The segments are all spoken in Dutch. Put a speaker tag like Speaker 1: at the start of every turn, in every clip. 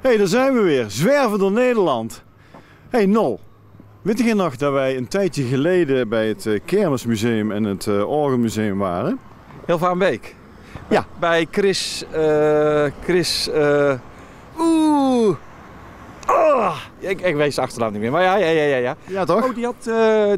Speaker 1: Hey, daar zijn we weer. Zwerven door Nederland. Hey Nol, weet je nog dat wij een tijdje geleden bij het Kermismuseum en het Orgelmuseum waren?
Speaker 2: Hilvarenbeek.
Speaker 1: Ja.
Speaker 2: Bij Chris... Ik weet zijn achternaam niet meer, maar ja.
Speaker 1: Ja toch?
Speaker 2: Oh, die had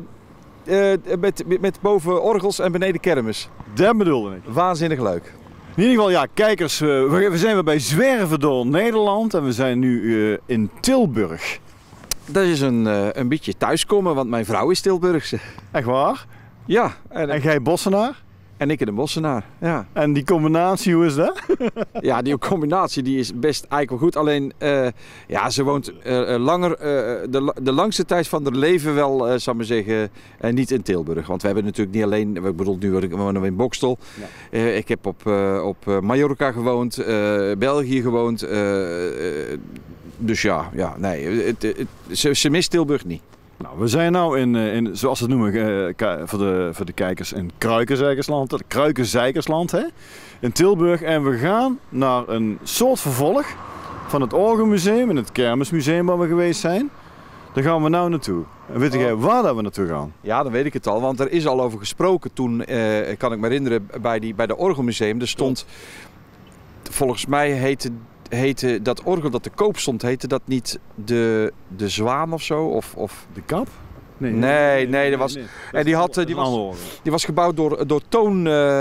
Speaker 2: met boven orgels en beneden kermis.
Speaker 1: Dat bedoelde ik.
Speaker 2: Waanzinnig leuk.
Speaker 1: In ieder geval, ja, kijkers, we zijn weer bij Zwerven door Nederland en we zijn nu in Tilburg.
Speaker 2: Dat is een beetje thuiskomen, want mijn vrouw is Tilburgse.
Speaker 1: Echt waar?
Speaker 2: Ja.
Speaker 1: En jij Bossenaar?
Speaker 2: En ik een Bossenaar, ja.
Speaker 1: En die combinatie, hoe is dat?
Speaker 2: Ja, die combinatie die is best eigenlijk wel goed. Alleen, ja, ze woont langer, de langste tijd van haar leven wel, zal ik maar zeggen, niet in Tilburg. Want we hebben natuurlijk niet alleen, ik bedoel, nu wonen we in Bokstel. Ja. Ik heb op Mallorca gewoond, België gewoond. Dus ja, nee, ze mist Tilburg niet.
Speaker 1: Nou, we zijn nu in zoals ze het noemen voor de kijkers, in Kruikenzijkersland, hè? In Tilburg. En we gaan naar een soort vervolg van het Orgelmuseum en het Kermismuseum waar we geweest zijn. Daar gaan we nou naartoe. En weet jij waar dat we naartoe gaan?
Speaker 2: Ja, dan weet ik het al, want er is al over gesproken toen, kan ik me herinneren, bij de Orgelmuseum. Er stond, volgens mij heette dat orgel dat te koop stond, heette dat niet de Zwaan of zo? Of...
Speaker 1: De Kap?
Speaker 2: Nee, dat was... Nee. En die was gebouwd door Toon...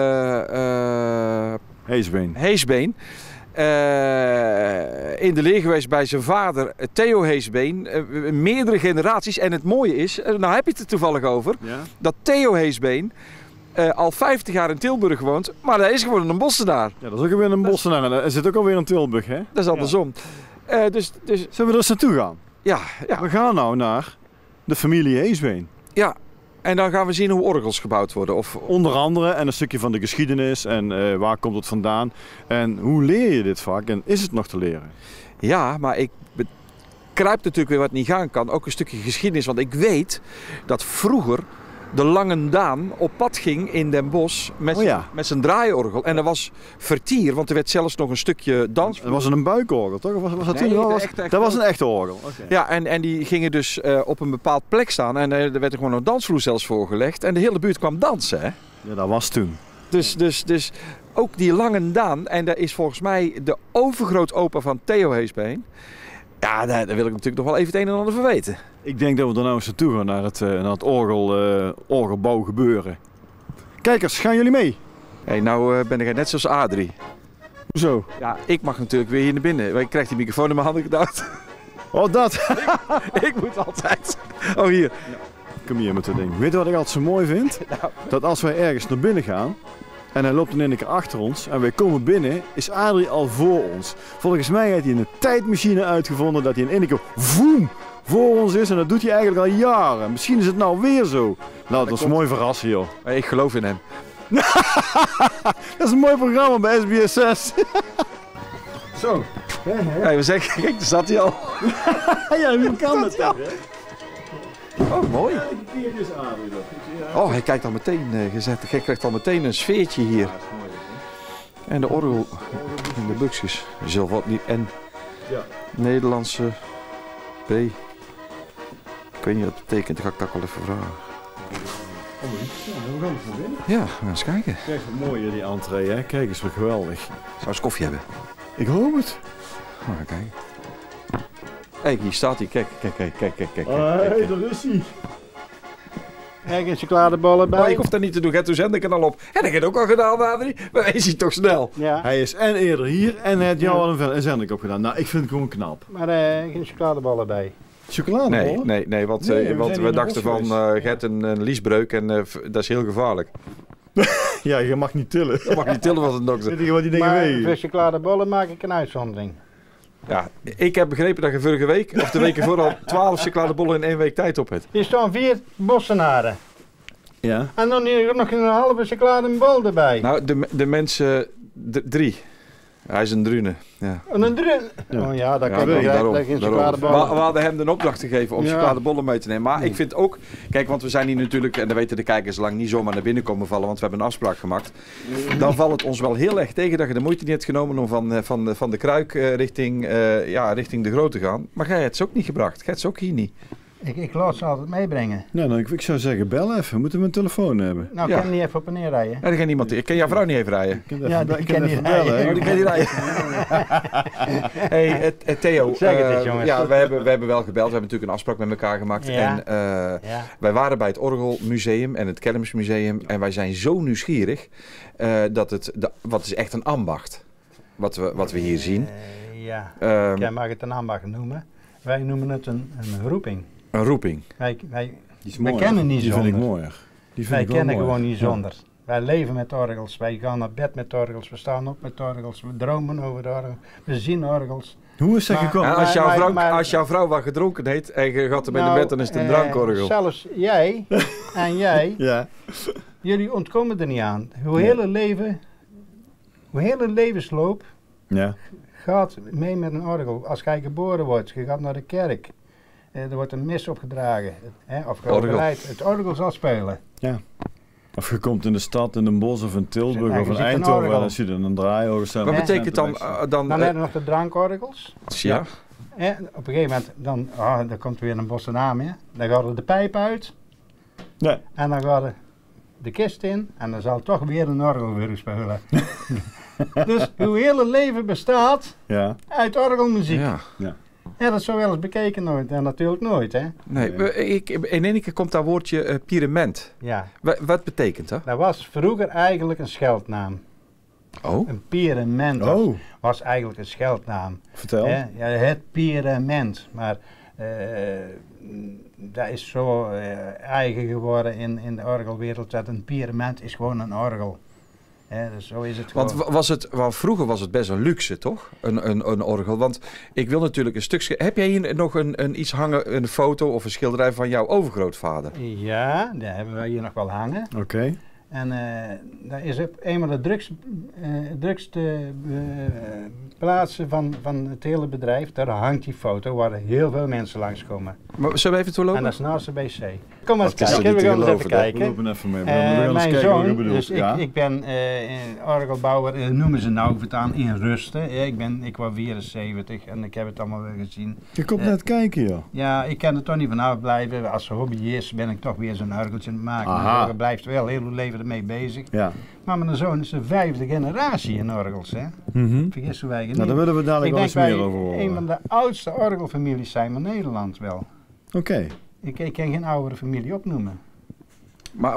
Speaker 2: Heesbeen. In de leer geweest bij zijn vader Theo Heesbeen. Meerdere generaties. En het mooie is, nou heb je het er toevallig over, ja? Dat Theo Heesbeen al 50 jaar in Tilburg woont, maar hij is gewoon een Bossenaar. Ja,
Speaker 1: dat is ook weer een Bossenaar. En hij zit ook alweer in Tilburg, hè?
Speaker 2: Dat is andersom.
Speaker 1: Ja. Dus... Zullen we er eens naartoe gaan?
Speaker 2: Ja.
Speaker 1: We gaan nou naar de familie Heesbeen.
Speaker 2: Ja, en dan gaan we zien hoe orgels gebouwd worden.
Speaker 1: Onder andere, en een stukje van de geschiedenis en waar komt het vandaan. En hoe leer je dit vak en is het nog te leren?
Speaker 2: Ja, maar ik begrijp natuurlijk weer wat niet gaan kan. Ook een stukje geschiedenis, want ik weet dat vroeger de Lange Daan op pad ging in Den Bosch met zijn draaiorgel. En dat was vertier, want er werd zelfs nog een stukje dans.
Speaker 1: Dat was een buikorgel, toch? Of was dat dat was een echte orgel. Okay.
Speaker 2: Ja, en die gingen dus op een bepaald plek staan. En er werd er gewoon een dansvloer zelfs voorgelegd. En de hele buurt kwam dansen, hè?
Speaker 1: Ja, dat was toen.
Speaker 2: Dus ook die Lange Daan. En dat is volgens mij de overgrootopa van Theo Heesbeen. Ja, daar wil ik natuurlijk nog wel even het een en ander van weten.
Speaker 1: Ik denk dat we er nou eens naartoe gaan naar het orgelbouw gebeuren. Kijkers, gaan jullie mee?
Speaker 2: Hey, nou ben ik net zoals Adrie.
Speaker 1: Hoezo?
Speaker 2: Ja, ik mag natuurlijk weer hier naar binnen. Ik krijg die microfoon in mijn handen gedouwd.
Speaker 1: Oh, dat?
Speaker 2: ik moet altijd. Oh, hier.
Speaker 1: Ja. Kom hier met dat ding. Weet je wat ik altijd zo mooi vind? Nou. Dat als wij ergens naar binnen gaan en hij loopt dan in een keer achter ons en wij komen binnen, is Adrie al voor ons. Volgens mij heeft hij een tijdmachine uitgevonden dat hij in één keer voem voor ons is en dat doet hij eigenlijk al jaren. Misschien is het nou weer zo. Nou, dat is mooi verrassen, joh.
Speaker 2: Ik geloof in hem.
Speaker 1: Dat is een mooi programma bij SBS 6. Zo.
Speaker 2: Hey, we zeggen, kijk, daar zat hij al.
Speaker 1: Ja, hoe kan dat dan?
Speaker 2: Oh, mooi. Oh, hij kijkt al meteen gezet. Hij krijgt al meteen een sfeertje hier. En de orgel in de buksjes. Zelf wat niet. En Nederlandse B. Ik weet niet wat het betekent. Dan ga ik dat wel even vragen.
Speaker 1: Hoe gaan we naar binnen?
Speaker 2: Ja, we gaan eens kijken.
Speaker 1: Kijk wat mooi die entree, hè? Kijk eens wat geweldig.
Speaker 2: Zou eens koffie hebben?
Speaker 1: Ik hoop het.
Speaker 2: Nou, kijk. Kijk, hier staat hij. Kijk.
Speaker 1: Hey, daar is hij.
Speaker 3: Kijk, een chocoladeballen bij.
Speaker 2: Maar ik hoef dat niet te doen, toen zend ik er al op. En ik heb het ook al gedaan, Adrie. Maar is hij toch snel?
Speaker 3: Ja.
Speaker 1: Hij is en eerder hier en hij heeft jou al een zending opgedaan. Nou, ik vind het gewoon knap.
Speaker 3: Maar geen chocoladeballen bij.
Speaker 1: Chocoladeballen?
Speaker 2: Nee, want we dachten van, je hebt een liesbreuk en dat is heel gevaarlijk.
Speaker 1: Ja, je mag niet tillen.
Speaker 2: Je mag niet tillen van een dokter.
Speaker 1: Weet je wat die dingen wegen?
Speaker 3: Maar voor chocoladeballen maak ik een uitzondering.
Speaker 2: Ja, ik heb begrepen dat je vorige week, of de weken vooral, 12 chocoladebollen in 1 week tijd op hebt.
Speaker 3: Hier staan 4 Bossenaren.
Speaker 1: Ja.
Speaker 3: En dan nog een halve chocoladebol erbij.
Speaker 2: Nou, de mensen 3. Hij is een drune. Ja.
Speaker 3: Een drun.
Speaker 1: Ja.
Speaker 3: Oh ja, dat
Speaker 2: Ja,
Speaker 3: kan ik
Speaker 2: daarom.
Speaker 3: begrijpen. Geen
Speaker 2: We
Speaker 3: chocoladebollen.
Speaker 2: hadden hem de opdracht gegeven om
Speaker 3: Ja.
Speaker 2: chocoladebollen mee te nemen. Maar ik vind ook, kijk, want we zijn hier natuurlijk, en dat weten de kijkers lang, niet zomaar naar binnen komen vallen, want we hebben een afspraak gemaakt. Dan valt het ons wel heel erg tegen dat je de moeite niet hebt genomen om van de Kruik richting de Grote te gaan. Maar jij hebt ze ook niet gebracht. Jij hebt ze ook hier niet.
Speaker 3: Ik laat ze altijd meebrengen.
Speaker 1: Nou, dan, ik zou zeggen, bel even. Moeten we een telefoon hebben?
Speaker 3: Nou,
Speaker 2: Ja.
Speaker 3: kan je niet even op en neer rijden?
Speaker 2: Ja, er kan niemand. Ik ken jouw vrouw niet even rijden.
Speaker 3: Ja, die kan niet
Speaker 1: bellen.
Speaker 3: rijden.
Speaker 1: hè?
Speaker 2: Oh, die kan niet rijden. Hey, Theo.
Speaker 3: Zeg het eens, jongens.
Speaker 2: Ja, we hebben wel gebeld. We hebben natuurlijk een afspraak met elkaar gemaakt.
Speaker 3: Ja.
Speaker 2: En
Speaker 3: Ja.
Speaker 2: wij waren bij het Orgelmuseum en het Kermismuseum. En wij zijn zo nieuwsgierig wat is echt een ambacht. Wat we hier zien.
Speaker 3: Ja,
Speaker 2: Ehm,
Speaker 3: jij mag het een ambacht noemen. Wij noemen het een roeping.
Speaker 2: Een roeping.
Speaker 3: Wij
Speaker 1: Die is
Speaker 3: Wij
Speaker 1: mooier.
Speaker 3: kennen niet
Speaker 1: Die vind ik
Speaker 3: zonder.
Speaker 1: mooier. Die vind
Speaker 3: wij
Speaker 1: ik wel
Speaker 3: kennen
Speaker 1: mooier.
Speaker 3: gewoon niet
Speaker 1: Ja.
Speaker 3: zonder. Wij leven met orgels. Wij gaan naar bed met orgels. We staan op met orgels. We dromen over de orgels. We zien orgels.
Speaker 1: Hoe is dat
Speaker 3: Maar-
Speaker 1: gekomen?
Speaker 2: En
Speaker 3: Maar-
Speaker 2: als jouw vrouw wat gedronken heeft en je gaat er bij de
Speaker 3: Nou,
Speaker 2: bed, dan is het een drankorgel.
Speaker 3: Zelfs jij en jij,
Speaker 1: Ja.
Speaker 3: jullie ontkomen er niet aan. Uw
Speaker 1: Nee.
Speaker 3: hele levensloop
Speaker 1: Ja.
Speaker 3: gaat mee met een orgel. Als jij geboren wordt, je gaat naar de kerk. Er wordt een mis opgedragen. Of je
Speaker 2: Orgel.
Speaker 3: overlijdt. Het orgel zal spelen.
Speaker 1: Of je komt in de stad, in een bos of in Tilburg
Speaker 3: Ja,
Speaker 1: of
Speaker 3: je
Speaker 1: in
Speaker 3: ziet een
Speaker 1: Eindhoven
Speaker 3: orgel.
Speaker 1: en dan zie je een draaiorgel staan.
Speaker 2: Wat
Speaker 3: Ja.
Speaker 2: betekent dan...
Speaker 3: Dan hebben we nog de drankorgels.
Speaker 2: ja.
Speaker 3: Op een gegeven moment, dan komt weer een bosse naam. Dan gaat er de pijp uit.
Speaker 1: Ja.
Speaker 3: En dan gaat er de kist in. En dan zal toch weer een orgel weer spelen. Dus uw hele leven bestaat
Speaker 1: Ja.
Speaker 3: uit orgelmuziek.
Speaker 2: Ja.
Speaker 3: Ja, dat is zo wel eens bekeken nooit. En natuurlijk nooit, hè.
Speaker 2: Nee, in één keer komt dat woordje pyramid.
Speaker 3: Ja,
Speaker 2: Wat betekent dat?
Speaker 3: dat was vroeger eigenlijk een scheldnaam.
Speaker 2: Oh,
Speaker 3: Een pirament
Speaker 1: Oh,
Speaker 3: was eigenlijk een scheldnaam.
Speaker 1: vertel.
Speaker 3: Hè? Ja, het pirament. Maar dat is zo eigen geworden in de orgelwereld dat een pirament is gewoon een orgel. Dus zo is het gewoon.
Speaker 2: want vroeger was het best een luxe, toch? Een orgel. Want ik wil natuurlijk een stuk... Heb jij hier nog een iets hangen, een foto of een schilderij van jouw overgrootvader?
Speaker 3: Ja, dat hebben we hier nog wel hangen.
Speaker 1: Oké.
Speaker 3: En dat is op een van de drukste plaatsen van het hele bedrijf. Daar hangt die foto waar er heel veel mensen langskomen.
Speaker 2: Maar zullen we even
Speaker 3: En
Speaker 2: doorlopen?
Speaker 3: dat is naast de BC. Kom maar eens
Speaker 1: Dat is
Speaker 3: kijken,
Speaker 1: niet
Speaker 3: we
Speaker 1: te
Speaker 3: gaan eens even
Speaker 1: geloven, hè? We
Speaker 3: kijken.
Speaker 1: lopen even mee. We gaan eens
Speaker 3: Mijn
Speaker 1: kijken hoe je
Speaker 3: zoon,
Speaker 1: bedoelt.
Speaker 3: dus
Speaker 1: Ja.
Speaker 3: ik ben orgelbouwer, noemen ze nou voortaan in rusten. Ik was 74 en ik heb het allemaal weer gezien.
Speaker 1: Je komt net kijken, joh.
Speaker 3: Ja, ik kan er toch niet van afblijven. Als hobbyist ben ik toch weer zo'n orgeltje aan het maken.
Speaker 1: Aha.
Speaker 3: Mijn orgel blijft wel heel uw leven ermee bezig.
Speaker 1: Ja.
Speaker 3: Maar mijn zoon is de 5e generatie in orgels. Hè.
Speaker 1: Mhm.
Speaker 3: Vergissen wij niet.
Speaker 1: Nou, daar willen we dadelijk
Speaker 3: Ik
Speaker 1: wel eens
Speaker 3: denk
Speaker 1: meer
Speaker 3: wij
Speaker 1: over horen.
Speaker 3: een van de oudste orgelfamilies zijn van Nederland wel.
Speaker 1: Oké.
Speaker 3: Ik kan geen oudere familie opnoemen.
Speaker 2: Maar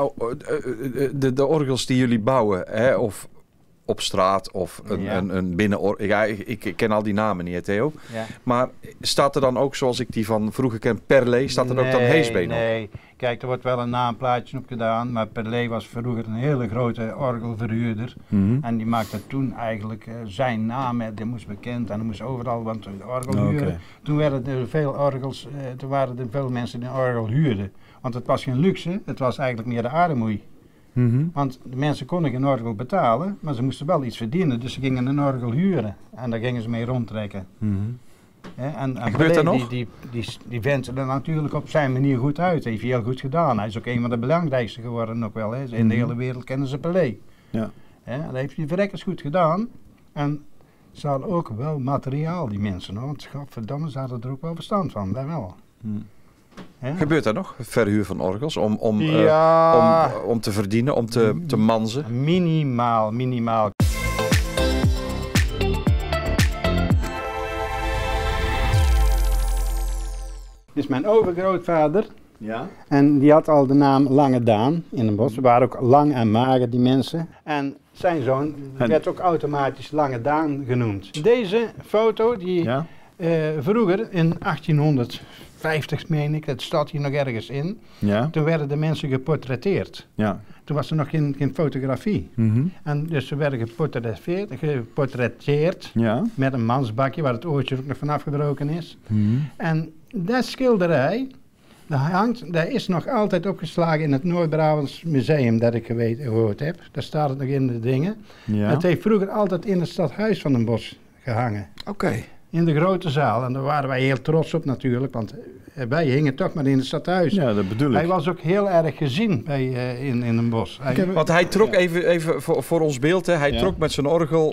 Speaker 2: de orgels die jullie bouwen, hè, of op straat of
Speaker 3: Ja.
Speaker 2: een binnenorgel. Ja, ik ken al die namen niet, hè, Theo.
Speaker 3: Ja.
Speaker 2: Maar staat er dan ook, zoals ik die van vroeger ken, Perlé, staat er ook dan Heesbeen op?
Speaker 3: Nee, kijk, er wordt wel een naamplaatje op gedaan, maar Perlé was vroeger een hele grote orgelverhuurder.
Speaker 1: Mhm.
Speaker 3: En die maakte toen eigenlijk zijn naam, die moest bekend en die moest overal, want de orgel
Speaker 1: Oké.
Speaker 3: huren. Toen werden er veel orgels, toen waren er veel mensen die een orgel huurden. Want het was geen luxe, het was eigenlijk meer de armoei.
Speaker 1: Mhm.
Speaker 3: Want de mensen konden geen orgel betalen, maar ze moesten wel iets verdienen, dus ze gingen een orgel huren. En daar gingen ze mee rondtrekken.
Speaker 1: Mhm.
Speaker 3: En
Speaker 2: gebeurt dat nog?
Speaker 3: Die vent er natuurlijk op zijn manier goed uit. Hij heeft heel goed gedaan. Hij is ook een van de belangrijkste geworden ook wel. Hè. In de hele wereld kennen ze Pelé.
Speaker 1: Ja.
Speaker 3: Dat heeft hij verrekkers goed gedaan. En ze hadden ook wel materiaal, die mensen. Hoor. Want godverdamme, ze hadden er ook wel verstand van. Dat wel. Hè?
Speaker 2: Gebeurt dat nog? Verhuur van orgels
Speaker 3: Ja,
Speaker 2: om te verdienen, om te manzen?
Speaker 3: minimaal. Dit is mijn overgrootvader.
Speaker 1: Ja.
Speaker 3: En die had al de naam Lange Daan in een bos. Ze waren ook lang en mager, die mensen. En zijn zoon werd ook automatisch Lange Daan genoemd. Deze foto, die
Speaker 1: Ja.
Speaker 3: vroeger in 1850, meen ik, het staat hier nog ergens in.
Speaker 1: Ja.
Speaker 3: Toen werden de mensen geportretteerd.
Speaker 1: Ja.
Speaker 3: Toen was er nog geen fotografie.
Speaker 1: Mhm.
Speaker 3: En dus ze werden geportretteerd
Speaker 1: Ja.
Speaker 3: met een mansbakje waar het oortje ook nog van afgebroken is.
Speaker 1: Mhm.
Speaker 3: En dat schilderij, Dat is nog altijd opgeslagen in het Noord-Brabants Museum dat ik gehoord heb. Daar staat het nog in de dingen.
Speaker 1: Ja.
Speaker 3: Het heeft vroeger altijd in het stadhuis van Den Bosch gehangen.
Speaker 2: Oké.
Speaker 3: In de grote zaal. En daar waren wij heel trots op natuurlijk, want wij hingen toch maar in het stadhuis.
Speaker 1: Ja, dat bedoel ik.
Speaker 3: Hij was ook heel erg gezien in Den Bosch.
Speaker 2: Want hij trok even voor ons beeld, hè, hij trok met zijn orgel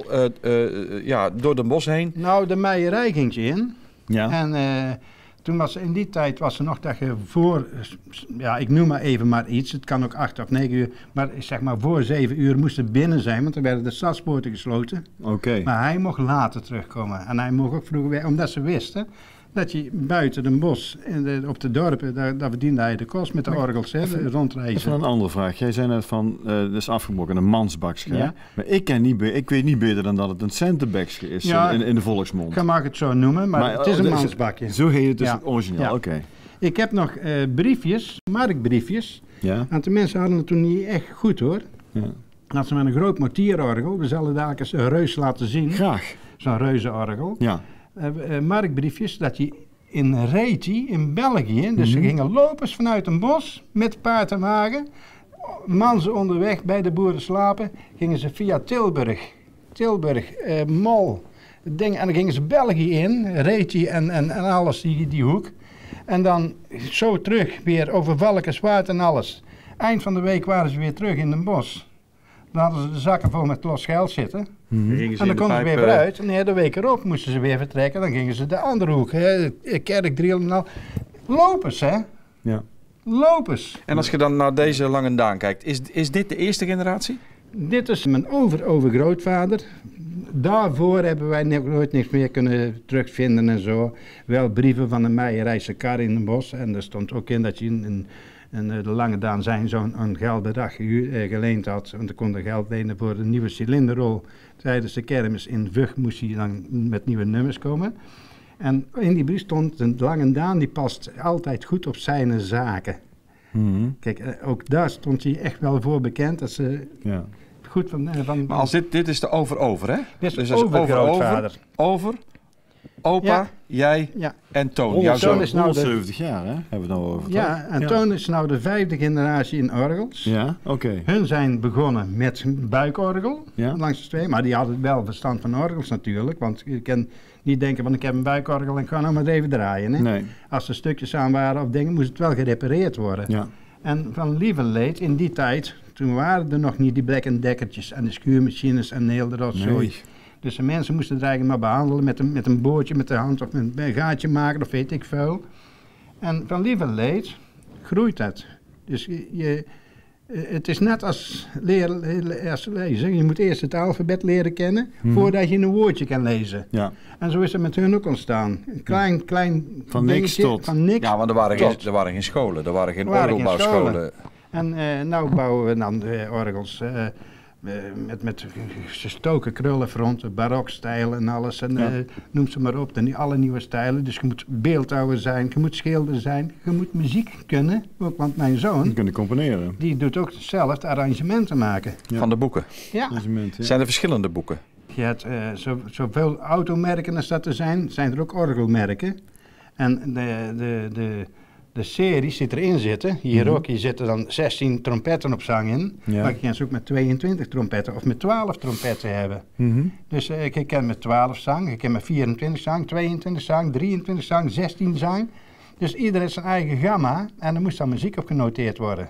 Speaker 2: door Den Bosch heen.
Speaker 3: Nou, de meierij ging je in.
Speaker 1: Ja.
Speaker 3: En toen was in die tijd was er nog dat je voor, ja ik noem maar even maar iets, het kan ook 8 of 9 uur, maar zeg maar voor 7 uur moest er binnen zijn, want dan werden de stadspoorten gesloten.
Speaker 1: Oké.
Speaker 3: Maar hij mocht later terugkomen en hij mocht ook vroeger weer, omdat ze wisten dat je buiten Den Bosch, op de dorpen, daar verdiende hij de kost met de orgels,
Speaker 1: Even
Speaker 3: rondreizen.
Speaker 1: een andere vraag. Jij zei net van, dat is afgebroken, een mansbakje.
Speaker 3: Ja.
Speaker 1: Maar ik weet niet beter dan dat het een centenbakje is in de volksmond.
Speaker 3: Je mag het zo noemen, maar het is een mansbakje.
Speaker 1: Zo heet het dus
Speaker 3: Ja.
Speaker 1: origineel,
Speaker 3: Ja.
Speaker 1: oké.
Speaker 3: Ik heb nog briefjes, markbriefjes.
Speaker 1: Ja.
Speaker 3: Want de mensen hadden het toen niet echt goed hoor.
Speaker 1: Ja.
Speaker 3: Dat ze met een groot mortierorgel, we zullen dadelijk eens een reus laten zien.
Speaker 1: Graag.
Speaker 3: Zo'n reuzenorgel.
Speaker 1: Ja.
Speaker 3: Markbriefjes dat je in Reti in België, dus ze gingen lopers vanuit een bos met paard en wagen. Manzen onderweg bij de boeren slapen, gingen ze via Tilburg, Mol, ding, en dan gingen ze België in, Reti en alles, die hoek. En dan zo terug, weer over Valkenswaard en alles. Eind van de week waren ze weer terug in Den Bosch. Dan hadden ze de zakken vol met los geld zitten. En dan konden ze weer vooruit. En de week erop moesten ze weer vertrekken. Dan gingen ze de andere hoek, Kerkdriel en al. Lopers, hè?
Speaker 1: Ja.
Speaker 3: Lopers.
Speaker 2: En als je dan naar deze Langendaan kijkt, is dit de eerste generatie?
Speaker 3: Dit is mijn overgrootvader. Daarvoor hebben wij nooit niks meer kunnen terugvinden en zo. Wel brieven van de Meijerijse kar in Den Bosch. En er stond ook in dat je in de Langendaan zijn zo'n geldbedrag geleend had. Want dan kon je geld lenen voor een nieuwe cilinderrol. Tijdens de kermis in Vught moest hij dan met nieuwe nummers komen. En in die brief stond, de Langendaan die past altijd goed op zijn zaken. Kijk, ook daar stond hij echt wel voor bekend. Dat ze goed van...
Speaker 2: Maar als dit is de over, hè?
Speaker 3: Dit is
Speaker 2: dus dat is
Speaker 3: overgrootvader.
Speaker 2: Over, opa, jij en Toon. Jouw zoon.
Speaker 3: is nou
Speaker 1: 170 jaar, hè? Hebben we het nou over.
Speaker 3: Ja, en Toon is nou de 5e generatie in orgels.
Speaker 1: Ja, oké.
Speaker 3: Hun zijn begonnen met buikorgel, langs de twee. Maar die hadden wel verstand van orgels natuurlijk. Want je kan niet denken van ik heb een buikorgel en ik ga nou maar even draaien. Hè?
Speaker 1: Nee.
Speaker 3: Als er stukjes aan waren of dingen, moest het wel gerepareerd worden.
Speaker 1: Ja.
Speaker 3: En van lieverleed in die tijd, toen waren er nog niet die Black & Deckertjes en de schuurmachines en heel de rotzooi. Dus de mensen moesten het eigenlijk maar behandelen met een boordje met de hand of een gaatje maken of weet ik veel. En van lieverleed groeit dat. Dus het is net als lezen. Je moet eerst het alfabet leren kennen voordat je een woordje kan lezen.
Speaker 1: Ja.
Speaker 3: En zo is het met hun ook ontstaan. Een klein
Speaker 1: van niks tot.
Speaker 3: Van niks.
Speaker 2: Ja, want er waren geen scholen, er waren geen orgelbouwscholen.
Speaker 3: En nou bouwen we dan orgels met gestoken krullenfronten, barokstijl en alles. En noem ze maar op, alle nieuwe stijlen. Dus je moet beeldhouwer zijn, je moet schilder zijn, je moet muziek kunnen. Ook, want mijn zoon,
Speaker 1: kunnen componeren.
Speaker 3: Die doet ook zelf de arrangementen maken.
Speaker 2: Ja. Van de boeken?
Speaker 3: Ja.
Speaker 2: Zijn er verschillende boeken?
Speaker 3: Je hebt zoveel automerken als dat er zijn er ook orgelmerken. En de series die erin zitten, hier ook, hier zitten dan 16 trompetten op zang in. Ja. Maar je kan ze ook met 22 trompetten of met 12 trompetten hebben. Dus ik ken met 12 zang, ik ken met 24 zang, 22 zang, 23 zang, 16 zang. Dus ieder heeft zijn eigen gamma en er moest dan muziek op genoteerd worden.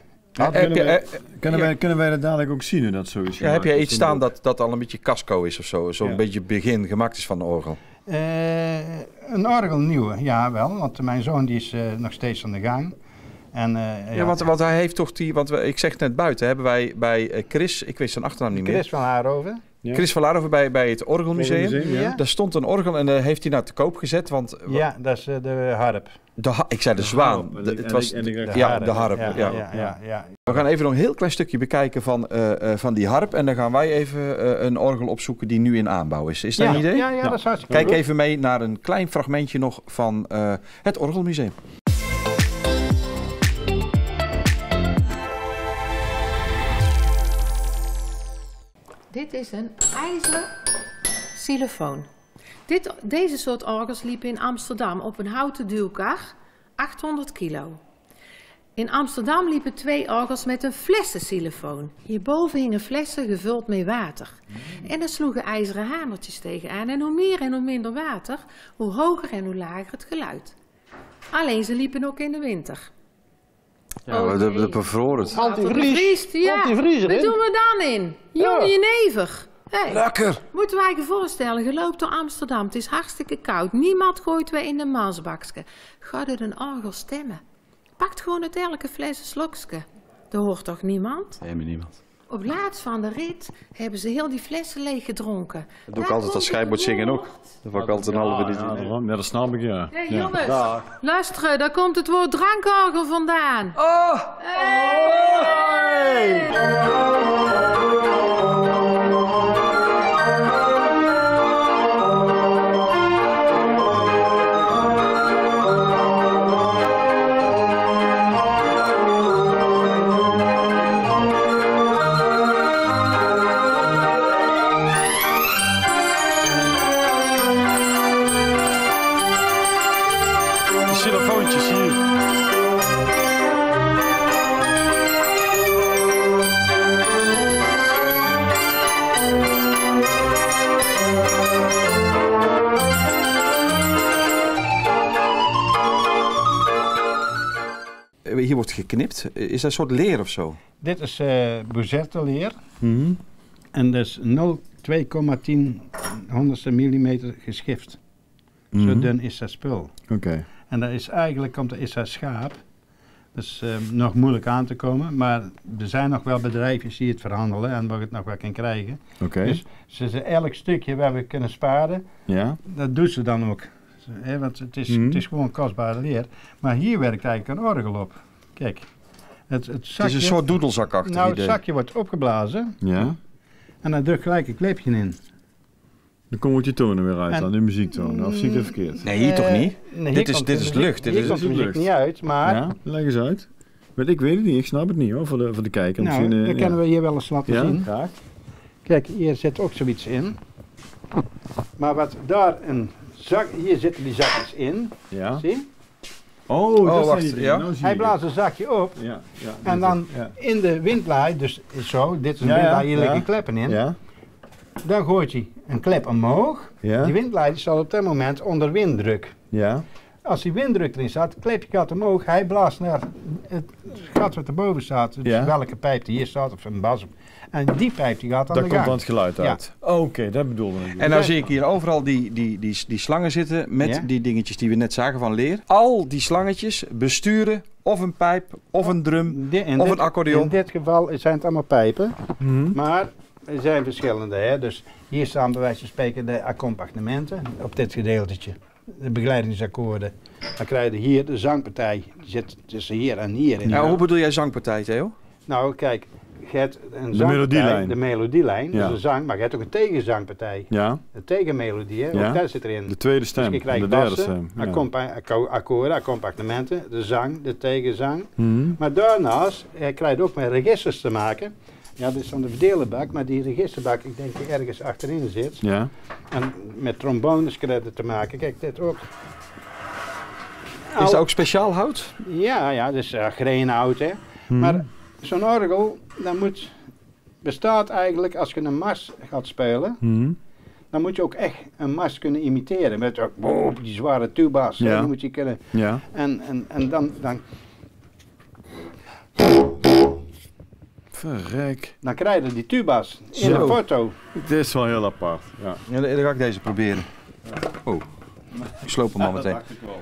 Speaker 1: Kunnen wij dat dadelijk ook zien, dat zo is?
Speaker 2: Ja, heb jij iets staan dat al een beetje casco is of zo? Zo'n beetje begin gemaakt is van de orgel?
Speaker 3: Een orgel nieuwe, ja wel, want mijn zoon die is nog steeds aan de gang. En,
Speaker 2: want hij heeft toch ik zeg net buiten, hebben wij bij Chris, ik weet zijn achternaam niet meer.
Speaker 3: Chris van Haarhoven.
Speaker 2: Ja. Chris van Laarhoven bij het Orgelmuseum. Daar stond een orgel en heeft hij naar te koop gezet. Want,
Speaker 3: ja, dat is de harp.
Speaker 2: Ik zei de zwaan. Het was de harp. Ja. We gaan even nog een heel klein stukje bekijken van die harp. En dan gaan wij even een orgel opzoeken die nu in aanbouw is. Is dat een idee?
Speaker 3: Ja, dat is hartstikke
Speaker 2: Kijk even mee naar een klein fragmentje nog van het Orgelmuseum.
Speaker 4: Dit is een ijzeren xylofoon. Deze soort orgels liepen in Amsterdam op een houten duwkar, 800 kilo. In Amsterdam liepen 2 orgels met een flessenxylofoon. Hierboven hingen flessen gevuld met water. En er sloegen ijzeren hamertjes tegenaan. En hoe meer en hoe minder water, hoe hoger en hoe lager het geluid. Alleen ze liepen ook in de winter.
Speaker 2: Ja, dat bevroren het.
Speaker 3: Antivries.
Speaker 4: Ja,
Speaker 3: Antivries
Speaker 4: wat
Speaker 3: erin.
Speaker 4: doen we dan in? Jonge jenever. Hey.
Speaker 2: Lekker!
Speaker 4: Moeten wij je voorstellen, je loopt door Amsterdam, het is hartstikke koud. Niemand gooit weer in de maasbakje. Gaat het een orgel stemmen? Pakt gewoon uit elke fles een slokje. Dat hoort toch niemand?
Speaker 2: Helemaal niemand.
Speaker 4: Op laatst van de rit hebben ze heel die flessen leeg gedronken.
Speaker 2: Dat doe ik altijd als schijnbord zingen ook. Dat vond ik altijd een halve minuut.
Speaker 1: Ja, dat snap ik, ja.
Speaker 4: Hé jongens, luisteren, daar komt het woord drankorgel vandaan.
Speaker 2: Oh!
Speaker 1: Xylofoontjes hier.
Speaker 2: Hier wordt geknipt. Is dat een soort leer of zo?
Speaker 3: Dit is Bouzerte-leer.
Speaker 1: Mhm.
Speaker 3: En dat is 2,10 honderdste millimeter geschift. Zo
Speaker 1: Mhm.
Speaker 3: dun is dat spul.
Speaker 1: Oké.
Speaker 3: En dat is eigenlijk, is dat schaap. Dus nog moeilijk aan te komen. Maar er zijn nog wel bedrijven die het verhandelen en waar je het nog wel kan krijgen.
Speaker 1: Oké.
Speaker 3: Dus elk stukje waar we kunnen sparen,
Speaker 1: Ja.
Speaker 3: dat doen ze dan ook. Want het is gewoon kostbare leer. Maar hier werkt eigenlijk een orgel op. Kijk. Het zakje,
Speaker 2: Het is een soort doedelzakachtig
Speaker 3: nou, het
Speaker 2: idee.
Speaker 3: zakje wordt opgeblazen
Speaker 1: Ja.
Speaker 3: en dan druk gelijk een klepje in.
Speaker 1: Dan komt die tonen weer uit
Speaker 3: En-
Speaker 1: dan, de muziektonen. Of zie ik dat verkeerd?
Speaker 2: Nee, hier toch niet?
Speaker 3: Nee,
Speaker 2: Dit
Speaker 3: hier
Speaker 2: is
Speaker 3: komt de
Speaker 2: lucht,
Speaker 3: muziek-
Speaker 2: dit
Speaker 3: hier
Speaker 2: is
Speaker 3: komt de muziek
Speaker 1: lucht.
Speaker 3: niet uit, maar
Speaker 1: Ja, leg eens uit. Want ik weet het niet, ik snap het niet hoor, voor de kijker.
Speaker 3: nou,
Speaker 1: Misschien,
Speaker 3: dat kunnen we hier wel eens laten
Speaker 1: Ja,
Speaker 3: zien.
Speaker 1: graag.
Speaker 3: Kijk, hier zit ook zoiets in. Maar wat daar een zak, hier zitten die zakjes in,
Speaker 1: Ja.
Speaker 3: zie?
Speaker 1: Oh, dat
Speaker 2: wacht,
Speaker 1: zijn die dingen.
Speaker 2: ja.
Speaker 1: Nou zie
Speaker 3: Hij
Speaker 1: ik
Speaker 3: blaast een zakje op
Speaker 1: het. Ja, ja.
Speaker 3: en dan
Speaker 1: Ja.
Speaker 3: in de windlaai, dus zo, dit is een
Speaker 1: Ja, ja,
Speaker 3: windlaai, hier
Speaker 1: ja.
Speaker 3: liggen kleppen in.
Speaker 1: Ja.
Speaker 3: Dan gooit hij een klep omhoog.
Speaker 1: Ja.
Speaker 3: Die windlaai die staat op dat moment onder winddruk.
Speaker 1: Ja.
Speaker 3: Als die winddruk erin staat, klepje gaat omhoog, hij blaast naar het gat wat erboven staat. Dus
Speaker 1: Ja.
Speaker 3: welke pijp die hier staat, of een bas. En die pijp die gaat aan
Speaker 1: Daar
Speaker 3: de
Speaker 1: komt
Speaker 3: gang.
Speaker 1: dan het geluid
Speaker 3: Ja.
Speaker 1: uit. Oké, dat bedoelde ik.
Speaker 2: En nou zie ik hier overal die slangen zitten met
Speaker 3: Ja.
Speaker 2: die dingetjes die we net zagen van leer. Al die slangetjes besturen of een pijp, of een drum, of een accordeon.
Speaker 3: In dit geval zijn het allemaal pijpen,
Speaker 1: Mhm.
Speaker 3: maar er zijn verschillende. Hè? Dus hier staan bij wijze van spreken de accompagnementen op dit gedeeltetje. De begeleidingsakkoorden. Dan krijg je hier de zangpartij. Die zit tussen hier en hier in.
Speaker 2: Nou, hoe bedoel jij zangpartij, Theo?
Speaker 3: Nou, kijk, je hebt een
Speaker 1: De
Speaker 3: zangpartij,
Speaker 1: melodielijn.
Speaker 3: de melodielijn,
Speaker 1: Ja.
Speaker 3: dus een zang, maar je hebt ook een tegenzangpartij.
Speaker 1: Ja,
Speaker 3: Een tegenmelodie, hè?
Speaker 1: Ja.
Speaker 3: Ook daar zit erin.
Speaker 1: de tweede stem.
Speaker 3: Dus je krijgt
Speaker 1: de derde
Speaker 3: bassen,
Speaker 1: stem. Ja.
Speaker 3: akkoorden, accompagnementen, de zang, de tegenzang.
Speaker 1: Mhm.
Speaker 3: Maar daarnaast krijg je ook met registers te maken. Ja, dit is dan de verdelenbak, maar die registerbak, ik denk die ergens achterin zit.
Speaker 1: Ja.
Speaker 3: En met trombones krijg je te maken. Kijk, dit ook.
Speaker 2: Is dat ook speciaal hout?
Speaker 3: Ja, dus greenhout, hè.
Speaker 1: Mhm.
Speaker 3: Maar zo'n orgel, bestaat eigenlijk, als je een mars gaat spelen,
Speaker 1: Mhm.
Speaker 3: dan moet je ook echt een mars kunnen imiteren. Met die zware tuba's, hè,
Speaker 1: Ja.
Speaker 3: die moet je kunnen.
Speaker 1: Ja.
Speaker 3: En
Speaker 1: Verrek.
Speaker 3: dan krijg je die tuba's in
Speaker 1: Zo.
Speaker 3: de foto.
Speaker 1: Dit is wel heel apart. Ja.
Speaker 2: Ja, dan ga ik deze proberen. Oh, ik sloop hem al meteen.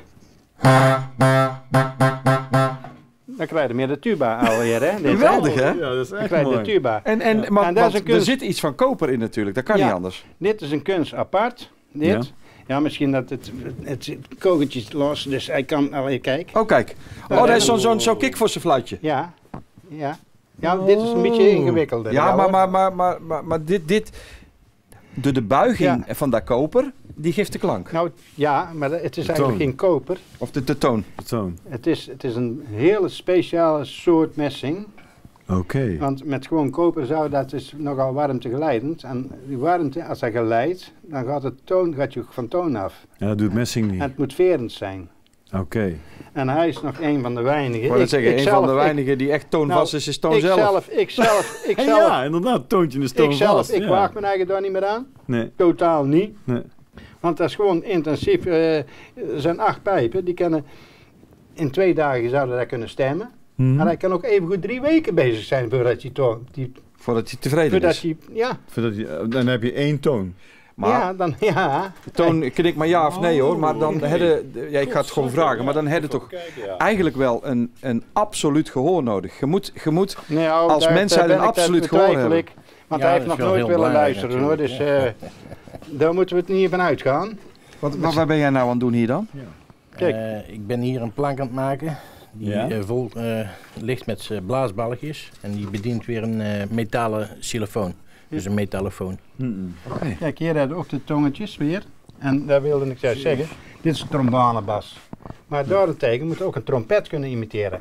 Speaker 3: Dan krijg je meer de tuba alweer, hè. Dit,
Speaker 2: Geweldig, hè?
Speaker 1: Ja, dat is
Speaker 3: Dan
Speaker 1: echt
Speaker 3: krijg je de
Speaker 1: mooi.
Speaker 3: tuba.
Speaker 2: Maar
Speaker 3: En dat is een
Speaker 2: er
Speaker 3: kunst.
Speaker 2: zit iets van koper in natuurlijk, dat kan
Speaker 3: Ja.
Speaker 2: niet anders.
Speaker 3: Dit is een kunst apart. Dit. Ja, misschien dat het zit kogeltjes los, dus hij kan alweer kijken.
Speaker 2: Oh, kijk. Oh, dat is zo'n kikvossenfluitje.
Speaker 3: Ja. Ja, dit is een beetje ingewikkelder.
Speaker 2: Ja,
Speaker 3: wel, hoor.
Speaker 2: maar dit... De buiging van dat koper, die geeft de klank.
Speaker 3: Nou, ja, maar het is
Speaker 1: De
Speaker 3: eigenlijk
Speaker 1: toon.
Speaker 3: geen koper.
Speaker 2: Of de toon.
Speaker 1: De toon.
Speaker 3: Het is een hele speciale soort messing.
Speaker 1: Oké.
Speaker 3: Want met gewoon koper zou dat is nogal warmtegeleidend. En die warmte, als hij geleidt, dan gaat de toon gaat je van toon af.
Speaker 1: Ja, dat doet messing
Speaker 3: En
Speaker 1: niet.
Speaker 3: het moet verend zijn.
Speaker 1: Oké.
Speaker 3: En hij is nog een van de weinigen.
Speaker 2: Ik wou net zeggen, een van de weinigen die echt toonvast is Toon zelf.
Speaker 3: Ik zelf.
Speaker 1: Ja, inderdaad, Toontje is Toon vast.
Speaker 3: Ik waag mijn eigen daar niet meer aan.
Speaker 1: Nee.
Speaker 3: Totaal niet.
Speaker 1: Nee.
Speaker 3: Want dat is gewoon intensief. Er zijn 8 pijpen, die kunnen in 2 dagen zouden dat kunnen stemmen.
Speaker 1: Mhm.
Speaker 3: En hij kan ook even goed 3 weken bezig zijn voordat hij
Speaker 2: Voordat hij tevreden is.
Speaker 1: Dan heb je 1 toon.
Speaker 2: Maar Toon, knik maar ja of nee hoor, maar dan ik ga het gewoon vragen, maar dan heb je toch eigenlijk wel een absoluut gehoor nodig. Je moet als mensheid een absoluut gehoor hebben.
Speaker 3: Want hij heeft nog nooit willen luisteren hoor, dus daar moeten we het niet van uitgaan.
Speaker 2: Waar ben jij nou aan het doen hier dan?
Speaker 3: Kijk.
Speaker 5: Ik ben hier een plank aan het maken die vol ligt met blaasbalkjes en die bedient weer een metalen xylofoon. Dus een metallofoon.
Speaker 2: Okay.
Speaker 3: Kijk, hier hebben we ook de tongetjes weer. En daar wilde ik juist zeggen, dit is een trombonebas. Maar daarentegen moet je ook een trompet kunnen imiteren.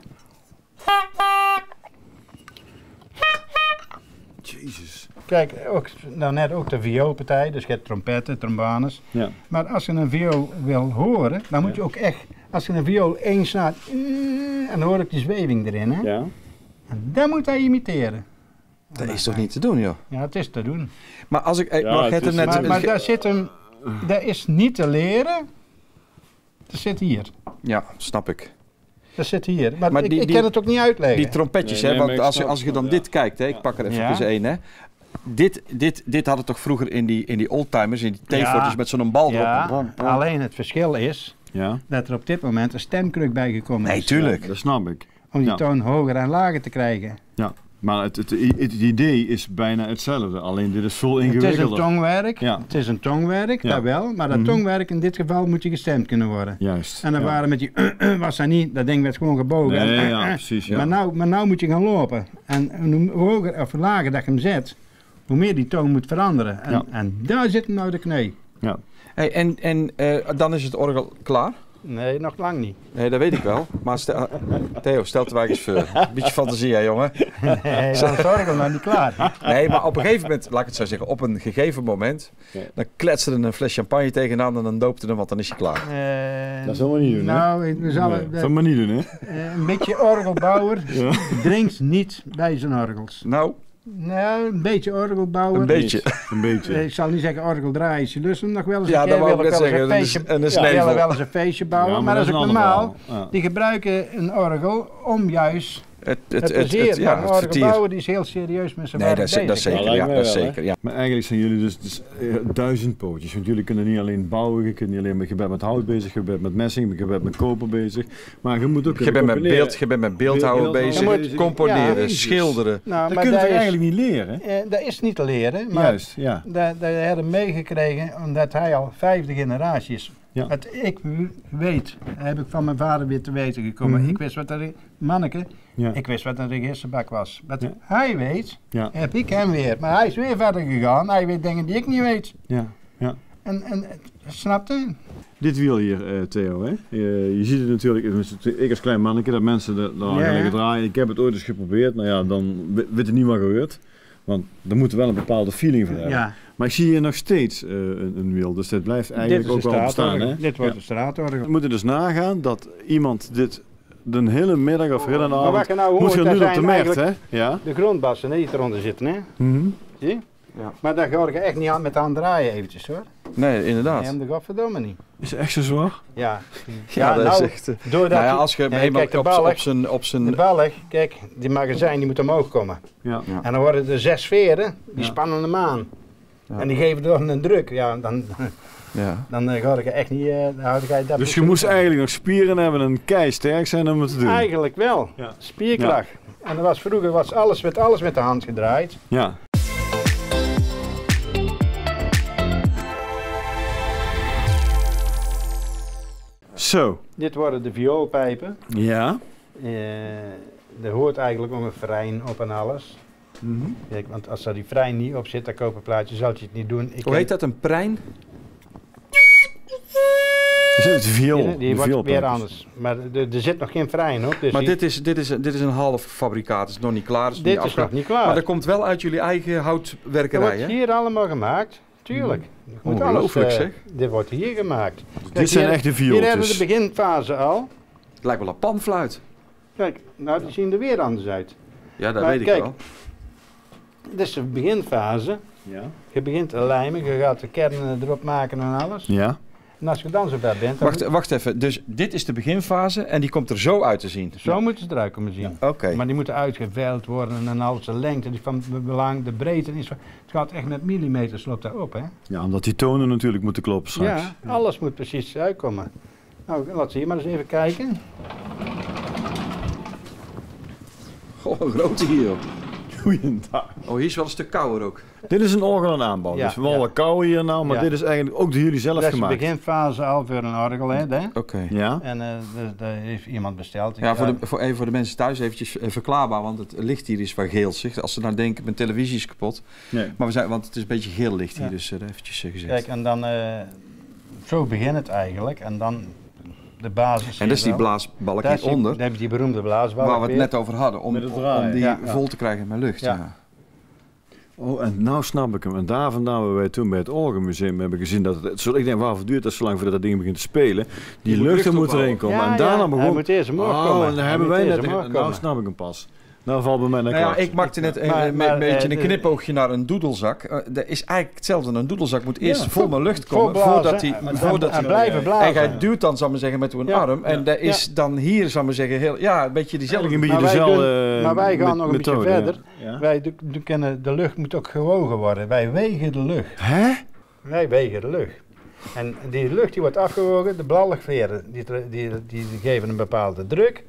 Speaker 1: Jezus.
Speaker 3: Kijk, nou net ook de vioolpartij, dus je hebt trompetten, trombones.
Speaker 1: Ja.
Speaker 3: Maar als je een viool wil horen, dan moet je ook echt, als je een viool 1 slaat, en dan hoor ik die zweving erin, hè?
Speaker 1: Ja.
Speaker 3: En dat moet hij imiteren.
Speaker 2: Dat is toch niet te doen, joh?
Speaker 3: Ja, het is te doen.
Speaker 2: Maar als ik mag het er net...
Speaker 3: Maar daar zit hem, dat is niet te leren. Dat zit hier.
Speaker 2: Ja, snap ik.
Speaker 3: Dat zit hier. Maar
Speaker 2: Maar
Speaker 3: ik kan het ook niet uitleggen.
Speaker 2: Die trompetjes,
Speaker 1: Nee,
Speaker 2: hè,
Speaker 1: maar
Speaker 2: want
Speaker 1: ik
Speaker 2: als
Speaker 1: snap
Speaker 2: je
Speaker 1: het
Speaker 2: dan
Speaker 1: wel,
Speaker 2: dit kijkt, hè, ik pak er even één, hè. Dit hadden toch vroeger in die oldtimers, in die theefortjes met zo'n bal erop.
Speaker 3: Ja, alleen het verschil is
Speaker 1: Ja.
Speaker 3: dat er op dit moment een stemkruk bijgekomen is.
Speaker 2: Nee, tuurlijk.
Speaker 1: Dat snap ik.
Speaker 3: Om die
Speaker 1: Ja.
Speaker 3: toon hoger en lager te krijgen.
Speaker 1: Ja. Maar het idee is bijna hetzelfde. Alleen dit is veel
Speaker 3: Het is
Speaker 1: ingewikkelder.
Speaker 3: een tongwerk.
Speaker 1: Ja.
Speaker 3: Het is een tongwerk,
Speaker 1: Ja.
Speaker 3: dat wel. Maar dat
Speaker 1: Mhm.
Speaker 3: tongwerk in dit geval moet je gestemd kunnen worden.
Speaker 1: Juist.
Speaker 3: En dan
Speaker 1: ja.
Speaker 3: waren met die was dat niet, dat ding werd gewoon gebogen.
Speaker 1: Nee,
Speaker 3: En,
Speaker 1: ja, precies. Ja.
Speaker 3: Maar nou moet je gaan lopen. En hoe hoger of lager dat je hem zet, hoe meer die toon moet veranderen. En,
Speaker 1: Ja.
Speaker 3: en daar zit nou de knee.
Speaker 1: Ja.
Speaker 2: Hey, en dan is het orgel klaar?
Speaker 3: Nee, nog lang niet.
Speaker 2: Nee, dat weet ik wel. Maar Theo, stel het wij eens voor. Een beetje fantasie, hè, jongen.
Speaker 3: Nee, dan is het orgel nog niet klaar.
Speaker 2: Nee, maar op een gegeven moment, laat ik het zo zeggen, op een gegeven moment,
Speaker 1: Ja.
Speaker 2: dan kletst er een fles champagne tegenaan en dan doopt er hem, want dan is hij klaar.
Speaker 1: Dat zullen we niet doen, hè?
Speaker 3: Nou, we zullen
Speaker 1: Nee, dat zullen we niet doen, hè?
Speaker 3: een beetje orgelbouwer drinkt niet bij zijn orgels.
Speaker 2: Nou,
Speaker 3: Nou, een beetje orgelbouwer.
Speaker 2: een beetje.
Speaker 1: Een beetje.
Speaker 3: Ik zal niet zeggen orgeldraaien, ze lusten nog wel eens
Speaker 2: Ja,
Speaker 3: een
Speaker 2: dat
Speaker 3: keer,
Speaker 2: wou ik
Speaker 3: willen
Speaker 2: net
Speaker 3: wel eens een
Speaker 2: zeggen.
Speaker 3: feestje,
Speaker 2: En een
Speaker 3: ja, willen
Speaker 2: snevel.
Speaker 3: wel eens een feestje bouwen,
Speaker 1: Ja,
Speaker 3: maar dat is
Speaker 1: een
Speaker 3: ook
Speaker 1: ander
Speaker 3: normaal.
Speaker 1: verhaal. Ja.
Speaker 3: Die gebruiken een orgel om juist
Speaker 2: Het
Speaker 3: plezier.
Speaker 2: ja,
Speaker 3: Maar
Speaker 2: het
Speaker 3: een
Speaker 2: vertier.
Speaker 3: orgelbouwer die is heel serieus met zijn
Speaker 2: Nee,
Speaker 3: werk
Speaker 2: dat is
Speaker 3: bezig.
Speaker 2: zeker.
Speaker 1: Ja, lijkt
Speaker 2: Ja,
Speaker 1: mij
Speaker 2: dat is
Speaker 1: wel, hè?
Speaker 2: zeker. Ja.
Speaker 1: Maar eigenlijk zijn jullie dus 1000 pootjes. Want jullie kunnen niet alleen bouwen, je kunt niet alleen met hout bezig, je bent met messing, je bent met koper bezig. Maar je moet ook
Speaker 2: Je bent met
Speaker 1: componeren.
Speaker 2: beeld, je bent met beeldhouden
Speaker 1: Beeldhouden
Speaker 2: bezig,
Speaker 1: bezig.
Speaker 2: componeren,
Speaker 1: Ja,
Speaker 2: schilderen.
Speaker 3: Nou,
Speaker 1: Dat
Speaker 3: maar
Speaker 1: kunnen we
Speaker 3: dat is,
Speaker 1: eigenlijk niet leren.
Speaker 3: dat is niet te leren, maar
Speaker 1: Juist, ja.
Speaker 3: dat hebben we meegekregen omdat hij al 5e generatie is.
Speaker 1: Ja.
Speaker 3: Wat ik weet, heb ik van mijn vader weer te weten gekomen.
Speaker 1: Mhm.
Speaker 3: Ik wist wat een manneke,
Speaker 1: Ja.
Speaker 3: ik wist wat een registerbak was. Wat
Speaker 1: Ja.
Speaker 3: hij weet,
Speaker 1: Ja.
Speaker 3: heb ik hem weer. Maar hij is weer verder gegaan, hij weet dingen die ik niet weet.
Speaker 1: Ja. Ja.
Speaker 3: En snap je?
Speaker 1: Dit wiel hier, Theo, hè? Je ziet het natuurlijk, ik als klein manneke, dat mensen daar
Speaker 3: Ja,
Speaker 1: gaan
Speaker 3: ja.
Speaker 1: liggen draaien. Ik heb het ooit eens geprobeerd, nou ja, dan weet het niet wat gebeurt. Want er moet wel een bepaalde feeling voor hebben.
Speaker 3: Ja.
Speaker 1: Maar ik zie hier nog steeds een wiel, dus dit blijft eigenlijk ook wel bestaan. Hè?
Speaker 3: Dit wordt
Speaker 1: Ja.
Speaker 3: een straatorgel.
Speaker 1: We moeten dus nagaan dat iemand dit de hele middag of hele
Speaker 3: Maar
Speaker 1: avond
Speaker 3: wat je nou
Speaker 1: moet
Speaker 3: hoort,
Speaker 1: gaan
Speaker 3: dat
Speaker 1: doen op de
Speaker 3: zijn
Speaker 1: markt,
Speaker 3: eigenlijk
Speaker 1: hè? Ja.
Speaker 3: de grondbassen hè, die eronder zitten, hè?
Speaker 1: Mhm.
Speaker 3: Zie?
Speaker 2: Ja.
Speaker 3: Maar daar ga ik echt niet aan met aan draaien eventjes hoor.
Speaker 2: Nee, inderdaad.
Speaker 3: Nee, dat gaat verdomme niet.
Speaker 1: Is het echt zo zwaar?
Speaker 3: Ja.
Speaker 2: Ja, dat
Speaker 3: nou,
Speaker 2: is echt...
Speaker 3: doordat
Speaker 2: Nou ja, als je hem
Speaker 3: nee,
Speaker 2: eenmaal
Speaker 3: kijk, de
Speaker 2: op
Speaker 3: balk-
Speaker 2: zijn
Speaker 3: de balk, kijk, die magazijn die moet omhoog komen.
Speaker 1: Ja.
Speaker 2: Ja.
Speaker 3: En dan worden er 6 veren, die
Speaker 1: Ja.
Speaker 3: spannen hem aan.
Speaker 2: Ja.
Speaker 3: En die geven door een druk. Ja,
Speaker 2: Ja.
Speaker 3: dan ga ik echt niet... dan houd ik dat
Speaker 1: Dus je moest eigenlijk nog spieren hebben en keisterk zijn om het te doen.
Speaker 3: Eigenlijk wel.
Speaker 1: Ja.
Speaker 3: Spierkracht. En dat was vroeger was alles met de hand gedraaid.
Speaker 1: Ja. Zo.
Speaker 3: Dit worden de vioolpijpen.
Speaker 1: Ja.
Speaker 3: Er hoort eigenlijk nog een frein op en alles. Kijk, want als er die frein niet op zit, dat koperplaatje, zal je het niet doen.
Speaker 2: Hoe heet dat? Een prein?
Speaker 1: Dat is het viool.
Speaker 3: Die
Speaker 1: de
Speaker 3: wordt
Speaker 1: vioolpijpjes.
Speaker 3: weer anders. Maar er zit nog geen frein op. Dus
Speaker 2: Maar
Speaker 3: die-
Speaker 2: dit is een half fabrikaat. Het is nog niet klaar. Het is
Speaker 3: dit
Speaker 2: niet
Speaker 3: is nog
Speaker 2: afge-
Speaker 3: niet klaar.
Speaker 2: Maar dat komt wel uit jullie eigen
Speaker 3: Dat
Speaker 2: houtwerkerij,
Speaker 3: wordt
Speaker 2: hè?
Speaker 3: hier allemaal gemaakt. Tuurlijk. Je moet
Speaker 2: Ongelooflijk,
Speaker 3: alles,
Speaker 2: zeg.
Speaker 3: Dit wordt hier gemaakt. Kijk,
Speaker 1: Dit zijn
Speaker 3: hier-
Speaker 1: echte
Speaker 3: Hier hebben we
Speaker 1: viooltjes.
Speaker 3: de beginfase al.
Speaker 2: Het lijkt wel een panfluit.
Speaker 3: Kijk, nou die zien er weer anders uit.
Speaker 2: Ja, dat
Speaker 3: Maar
Speaker 2: weet ik
Speaker 3: kijk,
Speaker 2: wel.
Speaker 3: Dit is de beginfase.
Speaker 1: Ja.
Speaker 3: Je begint te lijmen, je gaat de kernen erop maken en alles.
Speaker 1: Ja.
Speaker 3: En als je dan zover bent, dan
Speaker 2: Wacht even, dus dit is de beginfase en die komt er zo uit te zien.
Speaker 3: zo moeten ze eruit komen zien.
Speaker 2: Oké.
Speaker 3: Maar die moeten uitgeveild worden en alles, de lengte die van belang, de breedte is van, het gaat echt met millimeters loopt daar op, hè?
Speaker 1: Ja, omdat die tonen natuurlijk moeten kloppen straks.
Speaker 3: Ja, alles moet precies uitkomen. Nou, laten we hier maar eens even kijken.
Speaker 2: Goh, een grote hier, joh.
Speaker 1: Goeiedag.
Speaker 2: Oh, hier is wel een stuk kouder ook.
Speaker 1: Dit is een orgel en aanbouw.
Speaker 3: Ja,
Speaker 1: Dus wel
Speaker 3: ja.
Speaker 1: wat kouder hier nou, maar
Speaker 3: Ja.
Speaker 1: dit is eigenlijk ook door jullie zelf
Speaker 3: Dat is de
Speaker 1: gemaakt.
Speaker 3: beginfase al voor een orgel, hè?
Speaker 2: Oké.
Speaker 1: Ja.
Speaker 3: En dat heeft iemand besteld.
Speaker 2: Ja, even voor de mensen thuis eventjes verklaarbaar, want het licht hier is wat geelzig. Als ze nou denken, mijn televisie is kapot.
Speaker 1: Nee.
Speaker 2: Maar want het is een beetje geel licht hier,
Speaker 3: Ja.
Speaker 2: dus eventjes gezegd.
Speaker 3: Kijk, en dan, zo begint het eigenlijk. En dan de basis.
Speaker 2: En dat is die blaasbalk hieronder,
Speaker 3: Dan heb je die beroemde blaasbalk
Speaker 2: waar we het
Speaker 3: weer.
Speaker 2: net over hadden, om
Speaker 1: Met het draaien.
Speaker 2: die
Speaker 3: Ja.
Speaker 2: vol te krijgen met lucht.
Speaker 3: Ja.
Speaker 2: Ja.
Speaker 1: Oh, en nou snap ik hem. En daar vandaan hebben wij toen bij het Orgelmuseum hebben gezien dat het... Ik denk, waarvoor duurt dat zo lang voordat dat ding begint te spelen? Die
Speaker 2: moet
Speaker 1: lucht
Speaker 2: lucht
Speaker 1: moet erin
Speaker 2: opbouwen.
Speaker 1: komen.
Speaker 3: Ja,
Speaker 1: en daarna
Speaker 3: ja,
Speaker 1: begon...
Speaker 3: hij moet eerst omhoog komen.
Speaker 1: en dan
Speaker 3: Hij
Speaker 1: hebben
Speaker 3: moet
Speaker 1: wij
Speaker 3: eerst
Speaker 1: net...
Speaker 3: omhoog
Speaker 1: Nou
Speaker 3: komen.
Speaker 1: snap ik hem pas. Nou valt bij mij net
Speaker 2: Nou ja,
Speaker 1: klaar.
Speaker 2: ik maakte net
Speaker 3: Maar-
Speaker 2: een
Speaker 3: maar,
Speaker 2: beetje een
Speaker 3: de-
Speaker 2: knipoogje naar een doedelzak. Dat is eigenlijk hetzelfde. Een doedelzak moet eerst
Speaker 1: Ja,
Speaker 2: vol met lucht komen
Speaker 3: Volblazen,
Speaker 2: voordat hij...
Speaker 3: en blijven blazen.
Speaker 2: En jij duwt dan, zal ik maar zeggen, met uw
Speaker 3: Ja.
Speaker 2: arm. En dat is dan hier, zal ik maar zeggen, heel, ja, een beetje diezelfde...
Speaker 1: Eigenlijk een beetje
Speaker 3: Maar wij
Speaker 1: dezelfde
Speaker 3: maar wij gaan nog een beetje
Speaker 1: methode,
Speaker 3: verder.
Speaker 1: Ja. Ja.
Speaker 3: Wij kennen, de lucht moet ook gewogen worden. Wij wegen de lucht.
Speaker 1: Hè?
Speaker 3: Wij wegen de lucht. En die lucht die wordt afgewogen, de blalligveren die geven een bepaalde druk.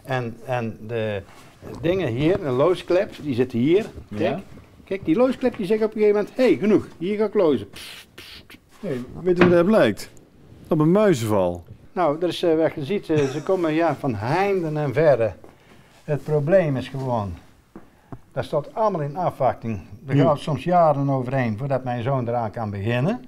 Speaker 3: En de dingen hier, een loosklep, die zitten hier. Kijk,
Speaker 1: Ja.
Speaker 3: kijk die loosklep die zegt op een gegeven moment, hé, genoeg, hier ga ik lozen.
Speaker 1: Hey, weet je wat dat blijkt? Op een muizenval.
Speaker 3: Nou, dat is wat je ziet, ze komen ja, van heinden en verre. Het probleem is gewoon, dat staat allemaal in afwachting. Er gaat soms jaren overheen voordat mijn zoon eraan kan beginnen.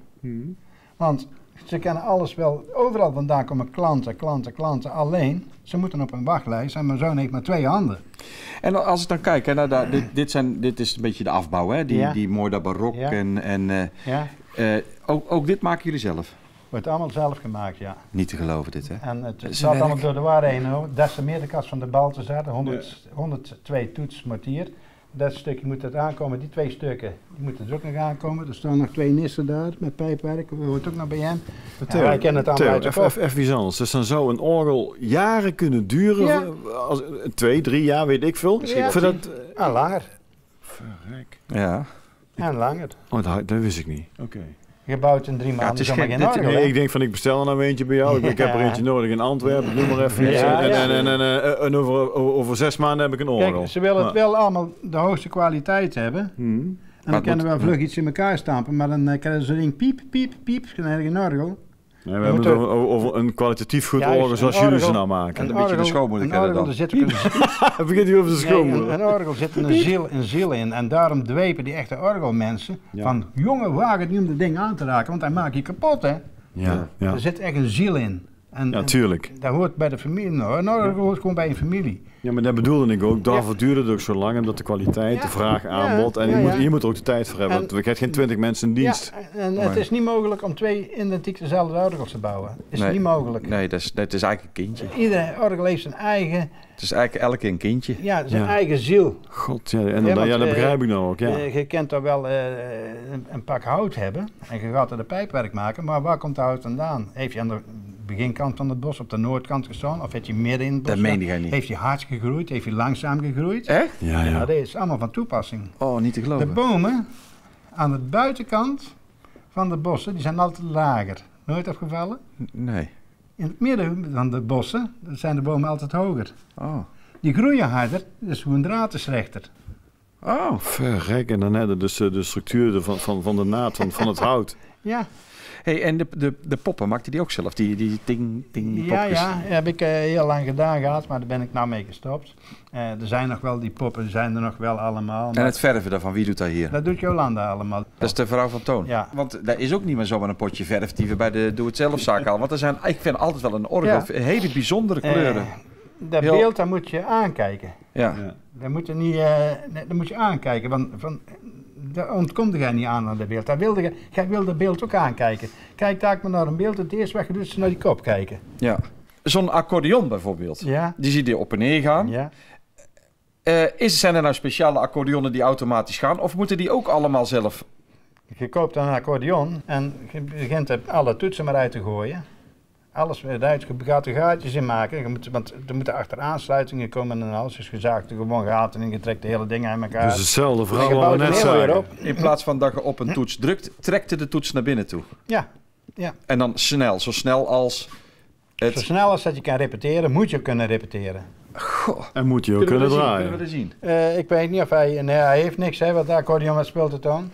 Speaker 3: Want ze kennen alles wel, overal vandaan komen klanten. Alleen, ze moeten op een wachtlijst en mijn zoon heeft maar 2 handen.
Speaker 2: En als ik dan kijk, hè, nou, dit is een beetje de afbouw, hè?
Speaker 3: Ja.
Speaker 2: Die mooi dat barok.
Speaker 3: Ja. Ja,
Speaker 2: Ook dit maken jullie zelf?
Speaker 3: wordt allemaal zelf gemaakt, ja.
Speaker 2: Niet te geloven dit, hè?
Speaker 3: En het
Speaker 2: Dat is
Speaker 3: zat
Speaker 2: werk.
Speaker 3: allemaal door de war heen hoor. Dat is de meerderkast van de Balthazar, de 102 toets mortier. Dat stukje moet het aankomen, die 2 stukken, die moeten er ook nog aankomen. Er staan nog 2 nissen daar met pijpwerk, dat hoort ook nog bij hem.
Speaker 1: Theo,
Speaker 3: wij kennen het allemaal uit de kop.
Speaker 1: even iets anders. Dus dan zou een orgel jaren kunnen duren.
Speaker 3: Ja.
Speaker 1: Als, 2, 3 jaar, weet ik veel.
Speaker 3: Ja.
Speaker 1: Voordat...
Speaker 3: En langer,
Speaker 1: Verrek.
Speaker 2: Ja.
Speaker 3: en langer.
Speaker 1: Oh, dat wist ik niet. Oké.
Speaker 3: Gebouwd in 3 maanden,
Speaker 2: het is
Speaker 3: zomaar
Speaker 2: geen-
Speaker 3: geen
Speaker 2: dit-
Speaker 3: orgel,
Speaker 1: Nee,
Speaker 3: hè?
Speaker 1: ik denk van ik bestel er nou eentje bij jou. Ik heb er eentje nodig in Antwerpen, noem maar even iets.
Speaker 3: Ja, ja.
Speaker 1: En over 6 maanden heb ik een orgel.
Speaker 3: Kijk, ze willen het wel allemaal de hoogste kwaliteit hebben.
Speaker 1: Hmm.
Speaker 3: En
Speaker 2: het
Speaker 3: dan kunnen we
Speaker 2: moet-
Speaker 3: wel vlug iets in elkaar stampen, maar dan krijgen ze een ding piep, piep, piep, dan heb je geen orgel.
Speaker 1: Nee, we hebben het over een kwalitatief goed
Speaker 3: Juist,
Speaker 1: orgel zoals
Speaker 3: een
Speaker 1: jullie ze
Speaker 3: orgel.
Speaker 1: nou maken.
Speaker 2: een beetje de schoonmoeder
Speaker 3: een
Speaker 2: kennen
Speaker 3: orgel,
Speaker 2: dan.
Speaker 3: er zit ook een,
Speaker 1: Begint hij over zijn schoonmoeder.
Speaker 3: een orgel zit een ziel in. En daarom dwepen die echte orgelmensen
Speaker 1: Ja.
Speaker 3: van, jongen, waag het niet om dat ding aan te raken, want hij maakt je kapot, hè.
Speaker 1: Ja, ja.
Speaker 3: Er zit echt een ziel in. En,
Speaker 1: Ja, tuurlijk.
Speaker 3: dat hoort bij de familie, nou, een orgel hoort gewoon bij een familie.
Speaker 1: Ja, maar dat bedoelde ik ook. Daarvoor
Speaker 3: Ja.
Speaker 1: duurde het ook zo lang, omdat de kwaliteit,
Speaker 3: Ja.
Speaker 1: de vraag,
Speaker 3: Ja,
Speaker 1: aanbod. En
Speaker 3: ja,
Speaker 1: je
Speaker 3: ja.
Speaker 1: moet er ook de tijd voor hebben,
Speaker 3: En-
Speaker 1: want we krijgen geen 20 mensen in dienst.
Speaker 3: Ja, en het is niet mogelijk om 2 identiek dezelfde orgels te bouwen. Is
Speaker 2: Nee.
Speaker 3: niet mogelijk.
Speaker 2: Nee, dat is eigenlijk een kindje.
Speaker 3: Iedere orgel heeft zijn eigen,
Speaker 2: Het is eigenlijk elke keer een kindje.
Speaker 3: zijn
Speaker 1: Ja.
Speaker 3: eigen ziel.
Speaker 1: God, ja, inderdaad,
Speaker 3: want,
Speaker 1: ja, dat begrijp ik nou ook. Ja.
Speaker 3: Je kent toch wel een pak hout hebben en je gaat er de pijpwerk maken, maar waar komt de hout vandaan? Heeft hij aan de beginkant van het bos op de noordkant gestaan of heeft hij midden in het bos
Speaker 2: Dat meen
Speaker 3: gestaan?
Speaker 2: jij niet.
Speaker 3: Heeft hij hard gegroeid? Heeft hij langzaam gegroeid?
Speaker 2: Echt?
Speaker 1: Ja,
Speaker 3: Ja,
Speaker 1: ja.
Speaker 3: dat is allemaal van toepassing.
Speaker 2: Oh, niet te
Speaker 3: De
Speaker 2: geloven.
Speaker 3: bomen aan de buitenkant van de bossen, die zijn altijd lager. Nooit opgevallen?
Speaker 2: Nee.
Speaker 3: In het midden van de bossen zijn de bomen altijd hoger.
Speaker 2: Oh.
Speaker 3: Die groeien harder, dus hun draad is rechter.
Speaker 2: Oh.
Speaker 1: Verrek, en dan net dus de structuur van de naad, van het hout.
Speaker 3: Ja,
Speaker 2: Hey, en de poppen, maakte die ook zelf? Die ting
Speaker 3: ja,
Speaker 2: popjes?
Speaker 3: ja, heb ik heel lang gedaan gehad, maar daar ben ik nou mee gestopt. Er zijn nog wel die poppen, zijn er nog wel allemaal.
Speaker 2: En
Speaker 3: Maar
Speaker 2: het verven daarvan, wie doet dat hier?
Speaker 3: dat doet Jolanda allemaal.
Speaker 2: Dat is de vrouw van Toon.
Speaker 3: Ja.
Speaker 2: Want daar is ook niet meer zomaar een potje verf die we bij de doe-het-zelf-zaak halen. Want er zijn, ik vind altijd wel een orgel,
Speaker 3: Ja.
Speaker 2: hele bijzondere kleuren.
Speaker 3: Dat
Speaker 2: Heel-
Speaker 3: beeld, dat moet je aankijken.
Speaker 2: Ja.
Speaker 3: Dat moet je niet, dat moet je aankijken. Want daar ontkomde jij niet aan de beeld. Jij wilde het beeld ook aankijken. Kijk daar maar naar een beeld, het eerste wat je doet is naar die kop kijken.
Speaker 2: Ja. Zo'n accordeon bijvoorbeeld,
Speaker 3: Ja.
Speaker 2: die zie je op en neer gaan.
Speaker 3: Ja.
Speaker 2: Zijn er nou speciale accordeonnen die automatisch gaan? Of moeten die ook allemaal zelf?
Speaker 3: Je koopt dan een accordeon en je begint er alle toetsen maar uit te gooien. Alles weer uit, je gaat er gaatjes in maken, want er moeten achter aansluitingen komen en alles. Dus je zaagt er gewoon gaten in, je trekt de hele dingen aan elkaar.
Speaker 1: Dus hetzelfde
Speaker 3: En
Speaker 1: verhaal
Speaker 3: je
Speaker 1: wat we
Speaker 3: bouwt
Speaker 1: net
Speaker 3: een heel weer
Speaker 1: zagen.
Speaker 3: op.
Speaker 2: In plaats van dat je op een toets drukt, trekt de toets naar binnen toe.
Speaker 3: Ja, ja.
Speaker 2: En dan snel, zo snel als
Speaker 3: Zo
Speaker 2: het...
Speaker 3: snel als dat je kan repeteren, moet je kunnen repeteren.
Speaker 2: Goh.
Speaker 1: En moet je ook kunnen
Speaker 2: Kunnen
Speaker 1: draaien.
Speaker 2: we dat zien?
Speaker 3: Ik weet niet of hij... Nee, hij heeft niks, hè, wat de accordeon wat speelt het dan.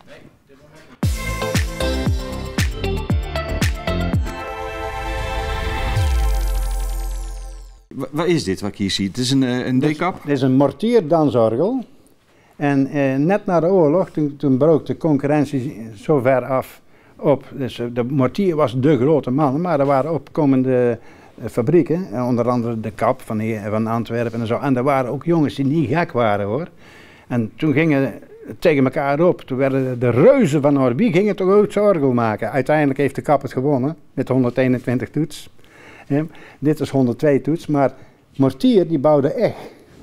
Speaker 2: Wat is dit wat ik hier zie? Het is een D-kap?
Speaker 3: Dit is een mortierdansorgel. En net na de oorlog, toen brook de concurrentie zo ver af op. Dus de mortier was de grote man, maar er waren opkomende fabrieken. Onder andere de Kap van Antwerpen en zo. En er waren ook jongens die niet gek waren, hoor. En toen gingen tegen elkaar op. Toen werden de reuzen van Orbi gingen toch ook zo'n orgel maken. Uiteindelijk heeft de Kap het gewonnen met 121 toets. Dit is 102 toets, maar Mortier die bouwde echt,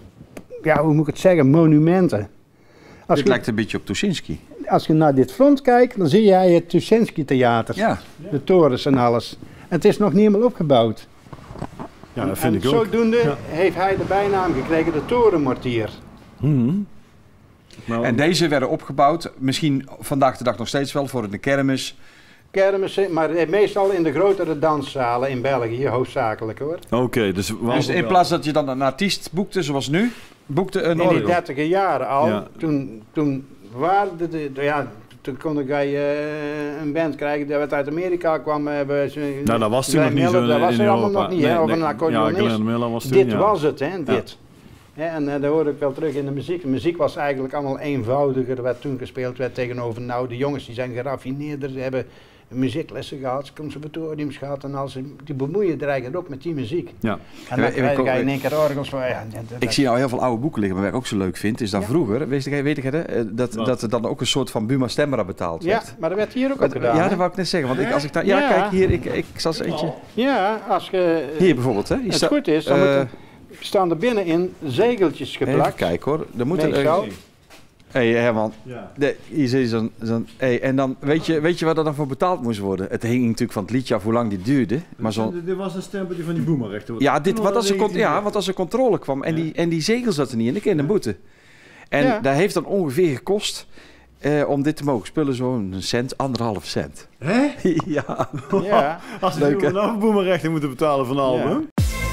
Speaker 3: ja, hoe moet ik het zeggen, monumenten.
Speaker 2: Dit lijkt een beetje op Tuschinski.
Speaker 3: Als je naar dit front kijkt, dan zie jij het Tuschinski theater,
Speaker 2: Ja.
Speaker 3: de torens en alles. Het is nog niet helemaal opgebouwd.
Speaker 1: Ja, dat vind
Speaker 3: en
Speaker 1: ik ook.
Speaker 3: zodoende heeft hij de bijnaam gekregen, de torenmortier.
Speaker 1: Mhm. Nou,
Speaker 2: En deze werden opgebouwd, misschien vandaag de dag nog steeds wel, voor de kermis.
Speaker 3: Kermissen, maar meestal in de grotere danszalen in België, hoofdzakelijk hoor.
Speaker 1: Oké, dus
Speaker 2: Dus in plaats dat je dan een artiest boekte, zoals nu, boekte een
Speaker 3: In die
Speaker 2: orgel.
Speaker 3: 30e jaren al,
Speaker 1: Ja.
Speaker 3: toen waren toen kon jij een band krijgen die uit Amerika kwam.
Speaker 1: nou, dat was toen nog niet zo
Speaker 3: Dat was
Speaker 1: in
Speaker 3: er allemaal
Speaker 1: Europa.
Speaker 3: nog niet, hè, of een accordeonist.
Speaker 1: Ja, Glenn Miller was toen,
Speaker 3: Dit
Speaker 1: ja.
Speaker 3: was het, hè, dit. Ja, en dat hoor ik wel terug in de muziek. De muziek was eigenlijk allemaal eenvoudiger wat toen gespeeld werd tegenover nou. De jongens die zijn geraffineerder, ze hebben muzieklessen gehad, conservatoriums gehad en als die bemoeien er eigenlijk ook met die muziek.
Speaker 1: Ja.
Speaker 3: En dan krijg je in één keer orgels van, ja,
Speaker 2: Ik zie nou heel veel oude boeken liggen, maar wat ik ook zo leuk vind, is dat vroeger, weet je dat er dan ook een soort van Buma Stemra betaald
Speaker 3: ja,
Speaker 2: werd.
Speaker 3: maar dat werd hier ook op gedaan.
Speaker 2: Ja,
Speaker 3: hè?
Speaker 2: dat wou ik net zeggen, want als ik daar, ja,
Speaker 3: Ja.
Speaker 2: kijk hier, ik zal eens eentje.
Speaker 3: Ja, als je
Speaker 2: Hier bijvoorbeeld, hè? Hier
Speaker 3: het
Speaker 2: staat-
Speaker 3: goed is, dan staan er binnenin zegeltjes
Speaker 2: Even
Speaker 3: geplakt.
Speaker 2: kijken hoor, er moet
Speaker 3: Meestal.
Speaker 2: Hé Herman,
Speaker 1: Ja.
Speaker 2: hier zie je zo'n en dan weet je wat er dan voor betaald moest worden? Het hing natuurlijk van het liedje af hoe lang dit duurde, maar
Speaker 1: Dit was een stempeltje van die boemerrechter.
Speaker 2: ja, want als er controle kwam en die zegel zat er niet in, dan kreeg je een boete. En
Speaker 3: Ja.
Speaker 2: dat heeft dan ongeveer gekost om dit te mogen spullen zo'n cent, 1,5 cent.
Speaker 1: Hè?
Speaker 2: Ja.
Speaker 3: Ja.
Speaker 1: Als
Speaker 2: Leuk,
Speaker 1: we
Speaker 2: hè?
Speaker 1: nou boemerrechten moeten betalen van een album.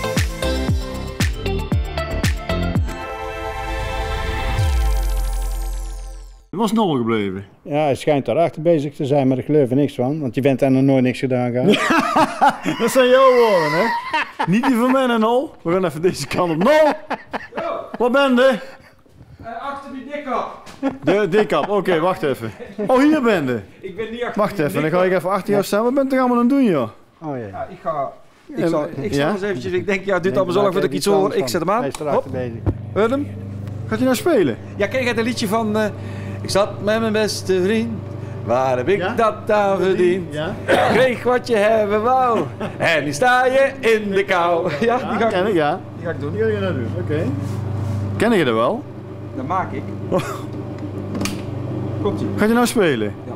Speaker 1: Waar was Nol gebleven?
Speaker 3: Ja, hij schijnt daarachter bezig te zijn, maar ik geloof er niks van, want je bent daar nog nooit niks gedaan gehad.
Speaker 1: Dat zijn jouw woorden, hè? Niet die van mij, Nol. We gaan even deze kant op. Nol! Wat ben je?
Speaker 2: Achter die dikkap.
Speaker 1: De dikkap. Oké, wacht even. Oh, hier ben je.
Speaker 2: Ik ben niet achter
Speaker 1: Wacht even, dan ga ik even achter jou staan. Wat ben je toch allemaal aan het doen, joh?
Speaker 3: Oh ja.
Speaker 2: Ja, ik ga... Ik
Speaker 1: Ja?
Speaker 2: zal eens eventjes, ik denk, ja, het duurt allemaal zo lang voordat ik iets hoor. Ik zet hem aan.
Speaker 3: Hij is erachter bezig.
Speaker 2: Hoor hem?
Speaker 1: Gaat hij nou spelen?
Speaker 2: Ja, ken je het liedje van... ik zat met mijn beste vriend. Waar heb ik
Speaker 1: Ja?
Speaker 2: dat aan verdiend?
Speaker 1: Ja?
Speaker 2: Kreeg wat je hebben wou. En nu sta je in de kou. Ja, die ga ik,
Speaker 1: ken ik, ja.
Speaker 2: die ga ik doen.
Speaker 1: Die ga je nou doen, oké. Ken je dat wel?
Speaker 2: Dat maak ik. Komt-ie.
Speaker 1: Gaat je nou spelen?
Speaker 2: Ja.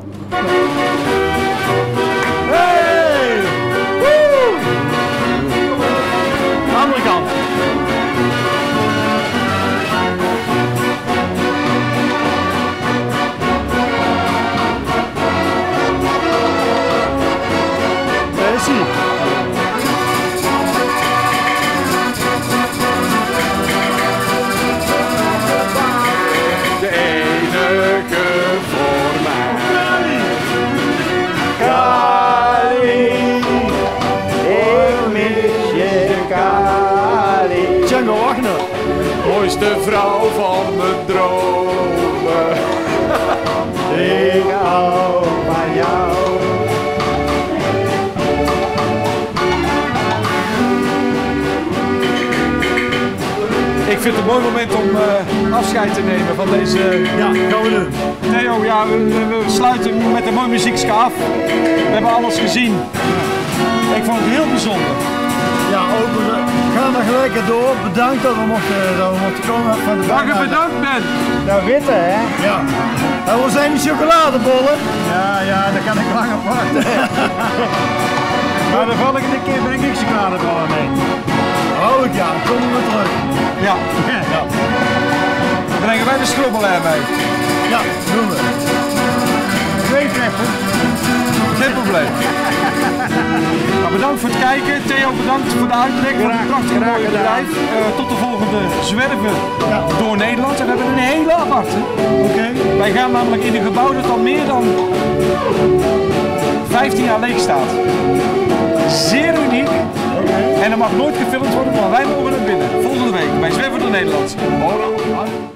Speaker 1: Hey! Woe! Andere kant. Daar is hij.
Speaker 2: De enige voor mij.
Speaker 3: Kali, ik mis je Kali.
Speaker 1: Django Wagner.
Speaker 2: Mooiste vrouw van mijn dromen.
Speaker 3: Ik hou van jou.
Speaker 2: Ik vind het een mooi moment om afscheid te nemen van deze
Speaker 1: Ja, gaan we doen.
Speaker 2: Theo Theo, ja, we sluiten met een mooi muziekje af. We hebben alles gezien. Ik vond het heel bijzonder.
Speaker 1: Ja, open. Ga maar gelijk door. Bedankt dat we mochten komen van de
Speaker 2: Dag en bedankt, Ben.
Speaker 3: Nou, witte, hè?
Speaker 1: Ja. En hoe zijn die chocoladebollen?
Speaker 3: Ja, daar kan ik lang op wachten. Maar de volgende keer breng ik chocoladebollen mee.
Speaker 1: Oh ja, dan komen we terug.
Speaker 2: Ja. Brengen wij de schrobbelaar mee?
Speaker 1: Ja, doen we.
Speaker 3: Twee treffen.
Speaker 2: Geen probleem. Nou, bedankt voor het kijken. Theo, bedankt voor de uitleg van het prachtige mooie bedrijf. Tot de volgende zwerven door Nederland. En we hebben een hele aparte. Wij gaan namelijk in een gebouw dat al meer dan 15 jaar leeg staat. Zeer uniek. En er mag nooit gefilmd worden, maar wij mogen er binnen. Volgende week bij Zwerven door Nederland. Hoi.